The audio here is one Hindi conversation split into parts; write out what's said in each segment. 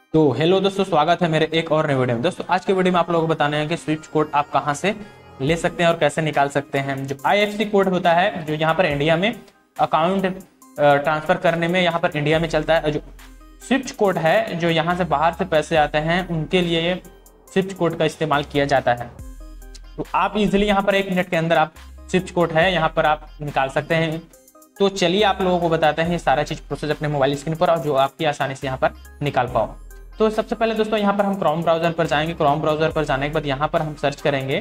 तो हेलो दोस्तों, स्वागत है मेरे एक और नए वीडियो में। दोस्तों आज के वीडियो में आप लोगों को बताना है कि स्विच कोड आप कहां से ले सकते हैं और कैसे निकाल सकते हैं। जो आईएफएससी कोड होता है, जो यहाँ पर इंडिया में अकाउंट ट्रांसफर करने में यहाँ पर इंडिया में चलता है। जो स्विफ्ट कोड है, जो यहाँ से बाहर से पैसे आते हैं उनके लिए स्विफ्ट कोड का इस्तेमाल किया जाता है। तो आप इजिली यहाँ पर 1 मिनट के अंदर आप स्विफ्ट कोड है यहाँ पर आप निकाल सकते हैं। तो चलिए आप लोगों को बताते हैं ये सारा चीज प्रोसेस अपने मोबाइल स्क्रीन पर, और जो आपकी आसानी से यहाँ पर निकाल पाओ। तो सबसे पहले दोस्तों यहाँ पर हम क्रोम ब्राउजर पर जाएंगे। क्रोम ब्राउजर पर जाने के बाद यहाँ पर हम सर्च करेंगे,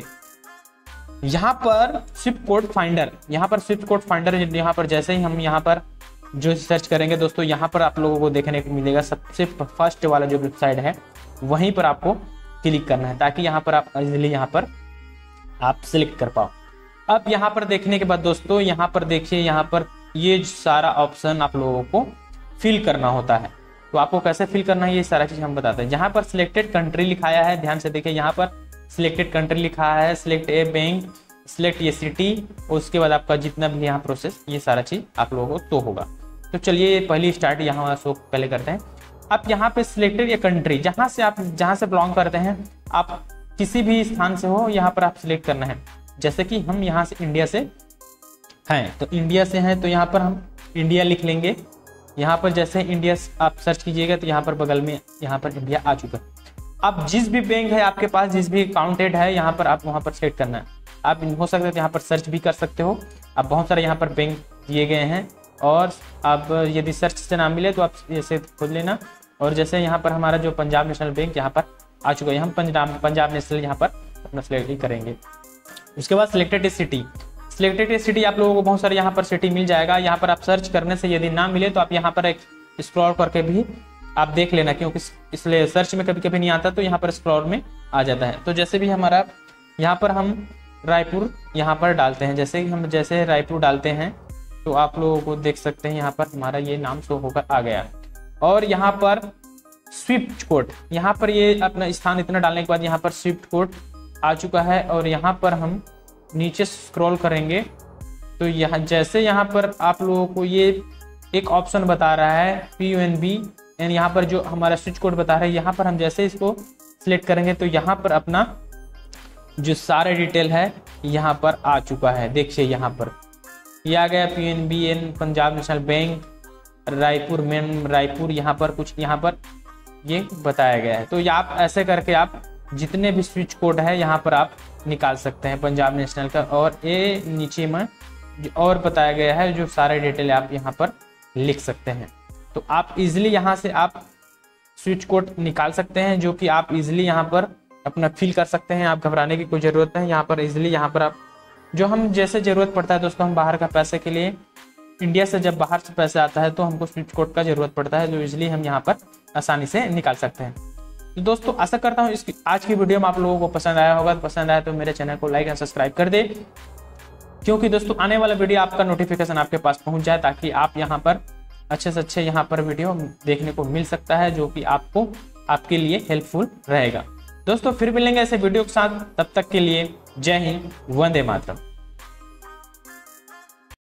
यहाँ पर स्विफ्ट कोड फाइंडर। यहाँ पर स्विफ्ट कोड फाइंडर, यहाँ पर जैसे ही हम यहाँ पर जो सर्च करेंगे दोस्तों, यहाँ पर आप लोगों को देखने को मिलेगा सबसे फर्स्ट वाला जो वेबसाइट है वहीं पर आपको क्लिक करना है, ताकि यहाँ पर आप इजिली यहाँ पर आप सिलेक्ट कर पाओ। अब यहाँ पर देखने के बाद दोस्तों यहाँ पर देखिए, यहाँ पर ये सारा ऑप्शन आप लोगों को फिल करना होता है। तो आपको कैसे फिल करना है ये सारा चीज हम बताते हैं। यहाँ पर सिलेक्टेड कंट्री लिखाया है, ध्यान से देखिए, यहाँ पर सिलेक्टेड कंट्री लिखा है, सिलेक्ट ए बैंक, सिलेक्ट ये सिटी, उसके बाद आपका जितना भी यहाँ प्रोसेस ये सारा चीज आप लोगों को तो होगा। तो चलिए पहली स्टार्ट यहाँ शो पहले करते हैं। आप यहाँ पे सिलेक्टेड ये कंट्री, जहाँ से बिलोंग करते हैं, आप किसी भी स्थान से हो यहाँ पर आप सिलेक्ट करना है। जैसे कि हम यहाँ से इंडिया से हैं, तो इंडिया से हैं तो यहाँ पर हम इंडिया लिख लेंगे। यहाँ पर जैसे इंडिया आप सर्च कीजिएगा तो यहाँ पर बगल में यहाँ पर इंडिया आ चुका है। अब जिस भी बैंक है आपके पास, जिस भी अकाउंटेड है, यहाँ पर आप वहाँ पर सेलेक्ट करना है। आप हो सकता है तो यहाँ पर सर्च भी कर सकते हो। अब बहुत सारे यहाँ पर बैंक दिए गए हैं, और अब यदि सर्च से नाम मिले तो आप ऐसे खोज लेना। और जैसे यहाँ पर हमारा जो पंजाब नेशनल बैंक यहाँ पर आ चुका है, हम पंजाब नेशनल यहाँ पर अपना सिलेक्ट करेंगे। उसके बाद सिलेक्टेड सिटी, सिलेक्टेड सिटी आप लोगों को बहुत सारे यहाँ पर सिटी मिल जाएगा। यहाँ पर आप सर्च करने से यदि ना मिले तो आप यहाँ पर एक स्क्रॉल करके भी आप देख लेना, क्योंकि इसलिए सर्च में कभी कभी नहीं आता तो यहाँ पर स्क्रॉल में आ जाता है। तो जैसे भी हमारा यहाँ पर हम रायपुर यहाँ पर डालते हैं, जैसे रायपुर डालते हैं तो आप लोगों को देख सकते हैं यहाँ पर हमारा ये नाम शो होकर आ गया। और यहाँ पर स्विफ्ट कोड, यहाँ पर ये अपना स्थान इतना डालने के बाद यहाँ पर स्विफ्ट कोड आ चुका है। और यहाँ पर हम नीचे स्क्रॉल करेंगे तो यहाँ पर आप लोगों को ये एक ऑप्शन बता रहा है PUNB, एंड यहाँ पर जो हमारा स्विच कोड बता रहा है, यहाँ पर हम जैसे इसको सिलेक्ट करेंगे तो यहाँ पर अपना जो सारे डिटेल है यहाँ पर आ चुका है। देखिए यहाँ पर ये आ गया PNB, Punjab national bank, Raipur, यहाँ पर कुछ यहाँ पर ये बताया गया है। तो ये आप ऐसे करके आप जितने भी स्विच कोड है यहाँ पर आप निकाल सकते हैं पंजाब नेशनल का। और ये नीचे में और बताया गया है जो सारे डिटेल आप यहाँ पर लिख सकते हैं। तो आप इजिली यहाँ से आप स्विच कोड निकाल सकते हैं, जो कि आप इजिली यहाँ पर अपना फिल कर सकते हैं। आप घबराने की कोई ज़रूरत नहीं। यहाँ पर इजिली यहाँ पर आप जो हम जैसे ज़रूरत पड़ता है दोस्तों, हम बाहर का पैसे के लिए, इंडिया से जब बाहर से पैसे आता है तो हमको स्विच कोड का ज़रूरत पड़ता है, जो इजिली हम यहाँ पर आसानी से निकाल सकते हैं। तो दोस्तों आशा करता हूँ इसकी आज की वीडियो में आप लोगों को पसंद आया होगा। पसंद आया तो मेरे चैनल को लाइक एंड सब्सक्राइब कर दे, क्योंकि दोस्तों आने वाला वीडियो आपका नोटिफिकेशन आपके पास पहुंच जाए, ताकि आप यहाँ पर अच्छे से अच्छे यहाँ पर वीडियो देखने को मिल सकता है, जो कि आपको आपके लिए हेल्पफुल रहेगा। दोस्तों फिर मिलेंगे ऐसे वीडियो के साथ, तब तक के लिए जय हिंद, वंदे मातरम।